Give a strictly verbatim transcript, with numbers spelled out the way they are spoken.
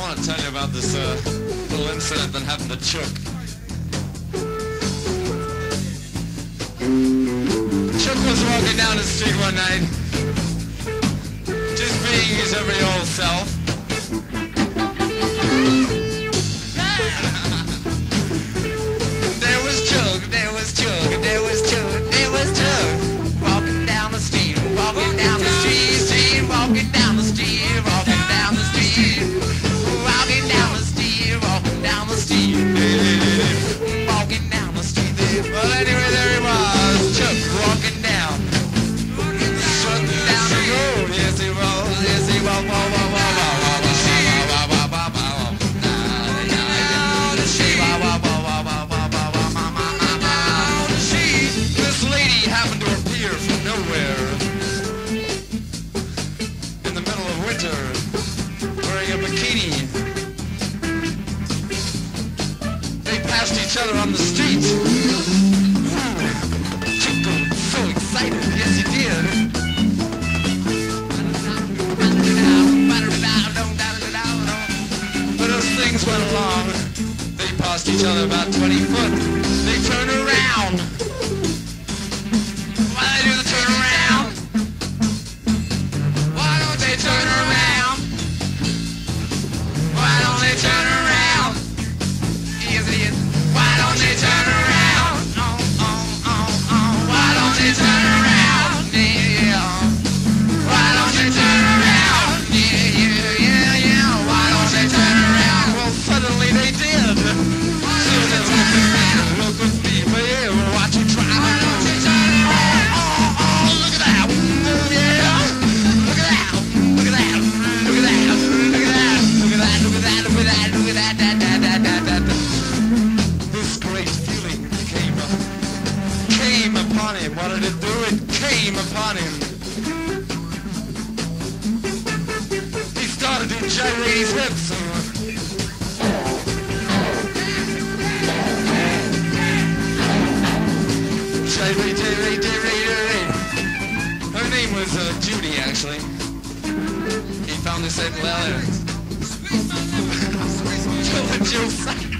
want to tell you about this uh, little incident that happened to Chuck. Chuck was walking down the street one night, just being his every old self. There was Chuck, there was Chuck, there was Chuck, there was Chuck, walking down the street, walking down the street, street, walking down the street, walking down the street, walking down the street, walking down the street, walking down the street. Well, anyway, there he was, Chuck walking down, strutting down the road. Yes, he was, yes, he was, whoa, whoa, whoa, whoa, whoa, whoa, whoa, whoa, whoa, whoa, this lady happened to appear from nowhere in the middle of winter, wearing a bikini. They passed each other on the street. Chico was so excited, yes he did. But as things went along, they passed each other about twenty foot. They turned around. Why they do the turn around? Why don't they turn around? Why don't they turn around? Yes, it is. Why don't they turn around? Oh, oh, oh, oh. Why don't they turn around? Yeah. Why don't they turn around? Yeah, yeah, yeah, yeah. Why don't they turn around? Well, suddenly they did. Why don't they turn around? Look at me, man. Watch you try. Why don't they turn around? Oh, oh, look at that. Oh, yeah. Look at that. Look at that. Look at that. Look at that. Look at that. Look at that. Look at that. Look at that. Da, da, da, da, da. This great feeling came up, came upon him. What did it do? It came upon him. He started to gyrate his hips. Gyrate, gyrate, gyrate, gyrate. Her name was uh, Judy, actually. He found this at Well, Jill